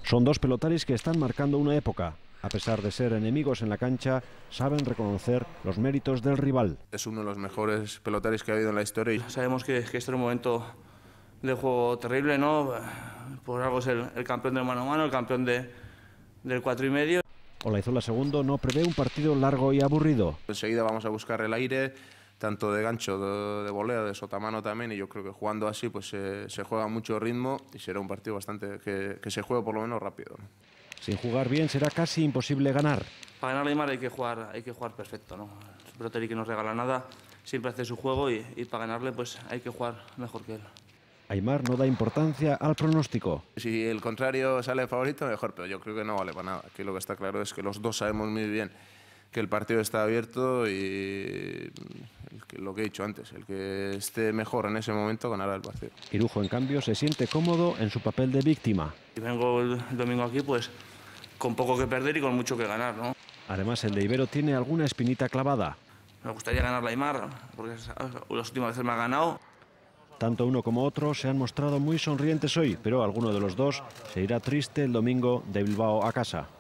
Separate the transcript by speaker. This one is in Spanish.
Speaker 1: Son dos pelotaris que están marcando una época. A pesar de ser enemigos en la cancha, saben reconocer los méritos del rival.
Speaker 2: Es uno de los mejores pelotaris que ha habido en la historia. Y
Speaker 3: sabemos que este es un momento de juego terrible, ¿no? Por algo es el campeón del mano a mano, el campeón del 4,5.
Speaker 1: Olaizola II no prevé un partido largo y aburrido.
Speaker 2: Enseguida vamos a buscar el aire, tanto de gancho, de volea, de sotamano también, y yo creo que jugando así pues se juega mucho ritmo y será un partido bastante que se juegue por lo menos rápido, ¿no?
Speaker 1: Sin jugar bien será casi imposible ganar.
Speaker 3: Para ganar a Aimar hay que jugar perfecto, ¿no? Es un pelotari que no regala nada, siempre hace su juego y para ganarle pues hay que jugar mejor que él.
Speaker 1: Aimar no da importancia al pronóstico.
Speaker 2: Si el contrario sale favorito, mejor, pero yo creo que no vale para nada. Aquí lo que está claro es que los dos sabemos muy bien que el partido está abierto y lo que he dicho antes, el que esté mejor en ese momento ganará el partido.
Speaker 1: Irujo, en cambio, se siente cómodo en su papel de víctima.
Speaker 3: Y vengo el domingo aquí pues con poco que perder y con mucho que ganar, ¿no?
Speaker 1: Además, el de Ibero tiene alguna espinita clavada.
Speaker 3: Me gustaría ganar la Aimar, porque las últimas veces me ha ganado.
Speaker 1: Tanto uno como otro se han mostrado muy sonrientes hoy, pero alguno de los dos se irá triste el domingo de Bilbao a casa.